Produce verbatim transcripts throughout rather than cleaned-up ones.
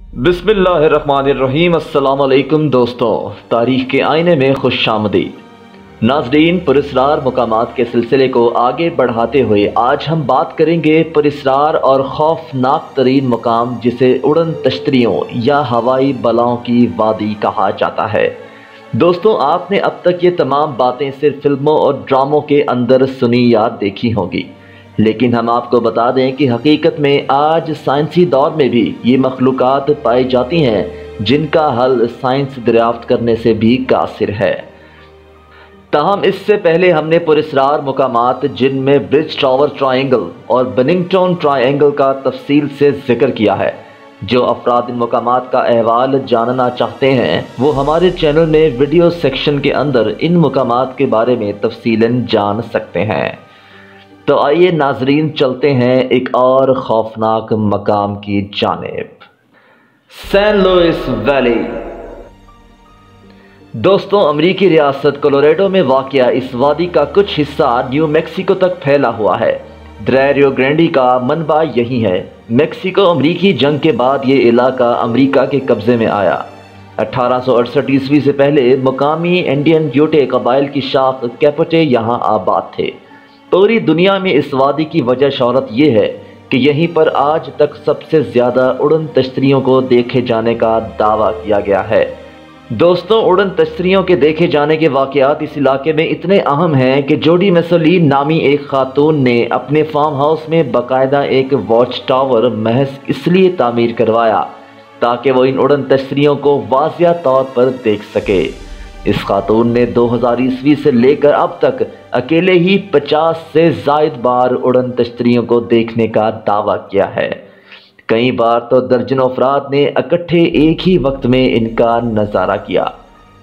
बिस्मिल्लाहिर्रहमानिर्रहीम। अस्सलाम वालेकुम दोस्तों, तारीख के आईने में खुश आमदीद। नाज़रीन, पुरस्रार मुकामात के सिलसिले को आगे बढ़ाते हुए आज हम बात करेंगे पुरस्रार और खौफनाक तरीन मुकाम जिसे उड़न तश्तरियों या हवाई बलाओं की वादी कहा जाता है। दोस्तों, आपने अब तक ये तमाम बातें सिर्फ फिल्मों और ड्रामों के अंदर सुनी या देखी होंगी, लेकिन हम आपको बता दें कि हकीकत में आज साइंसी दौर में भी ये मखलूक़ात पाई जाती हैं जिनका हल साइंस दरियाफ्त करने से भी कासिर है। ताहम इससे पहले हमने पुरस्रार मुकामात जिनमें ब्रिज टावर ट्रायंगल और बनिंगटन ट्रायंगल का तफसील से जिक्र किया है। जो अफराद इन मुकामात का अहवाल जानना चाहते हैं वो हमारे चैनल में वीडियो सेक्शन के अंदर इन मुकामात के बारे में तफसीलन जान सकते हैं। तो आइए नाजरीन, चलते हैं एक और खौफनाक मकाम की जानिब, सैन लुइस वैली। दोस्तों, अमरीकी रियासत कोलोराडो में वाक़या इस वादी का कुछ हिस्सा न्यू मैक्सिको तक फैला हुआ है। दरिया रियो ग्रैंडी का मनबा यही है। मैक्सिको अमरीकी जंग के बाद ये इलाका अमरीका के कब्ज़े में आया। अठारह सौ अड़सठ ईस्वी से पहले मुकामी इंडियन यूटे कबाइल की शाख कैपोटे यहाँ आबाद थे। पूरी दुनिया में इस वादी की वजह शौहरत ये है कि यहीं पर आज तक सबसे ज़्यादा उड़न तश्तरियों को देखे जाने का दावा किया गया है। दोस्तों, उड़न तश्तरियों के देखे जाने के वाक़यात इस इलाके में इतने अहम हैं कि जोडी मैसोलिन नामी एक खातून ने अपने फार्म हाउस में बाकायदा एक वॉच टावर महज इसलिए तामीर करवाया ताकि वो इन उड़न तश्तरियों को वाज़िया तौर पर देख सके। इस खातून ने दो हज़ार ईस्वी से लेकर अब तक अकेले ही पचास से ज़ायद बार उड़न तश्तरियों को देखने का दावा किया है। कई बार तो दर्जनों अफराद ने इकट्ठे एक ही वक्त में इनका नज़ारा किया।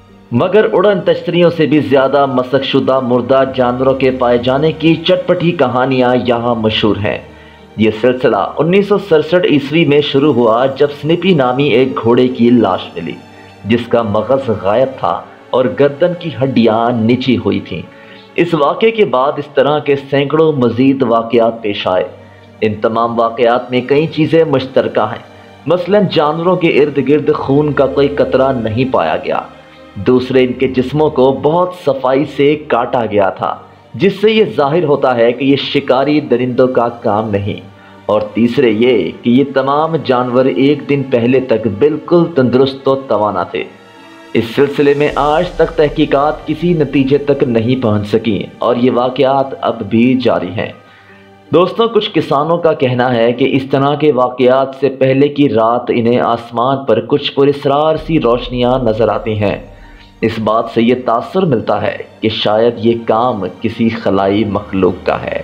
मगर उड़न तश्तरियों से भी ज़्यादा मसकशुदा मुर्दा जानवरों के पाए जाने की चटपटी कहानियाँ यहाँ मशहूर हैं। ये सिलसिला उन्नीस सौ सड़सठ ईस्वी में शुरू हुआ जब स्निपी नामी एक घोड़े की लाश मिली जिसका मगज़ गायब था और गर्दन की हड्डियां नीची हुई थीं। इस वाक़े के बाद इस तरह के सैकड़ों मज़ीद वाक़यात पेश आए। इन तमाम वाक़यात में कई चीज़ें मुश्तरका हैं। मसलन जानवरों के इर्द गिर्द खून का कोई कतरा नहीं पाया गया। दूसरे, इनके जिस्मों को बहुत सफाई से काटा गया था जिससे ये जाहिर होता है कि ये शिकारी दरिंदों का काम नहीं। और तीसरे ये कि ये तमाम जानवर एक दिन पहले तक बिल्कुल तंदुरुस्त और तवाना थे। इस सिलसिले में आज तक तहकीकात किसी नतीजे तक नहीं पहुंच सकी और ये वाक़यात अब भी जारी हैं। दोस्तों, कुछ किसानों का कहना है कि इस तरह के वाक़यात से पहले की रात इन्हें आसमान पर कुछ पुरस्रार सी रोशनियां नजर आती हैं। इस बात से ये तासुर मिलता है कि शायद ये काम किसी खलाई मखलूक का है।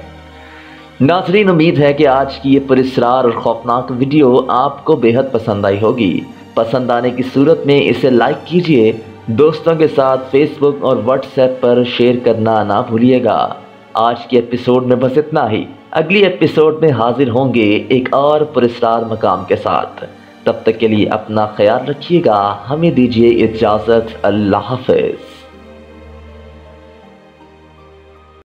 नाज़रीन, उम्मीद है कि आज की ये पुरस्रार और खौफनाक वीडियो आपको बेहद पसंद आई होगी। पसंद आने की सूरत में इसे लाइक कीजिए, दोस्तों के साथ फेसबुक और व्हाट्सएप पर शेयर करना ना भूलिएगा। आज के एपिसोड में बस इतना ही। अगली एपिसोड में हाजिर होंगे एक और पुरस्रार मकाम के साथ। तब तक के लिए अपना ख्याल रखिएगा। हमें दीजिए इजाज़त। अल्लाह हाफ़िज़।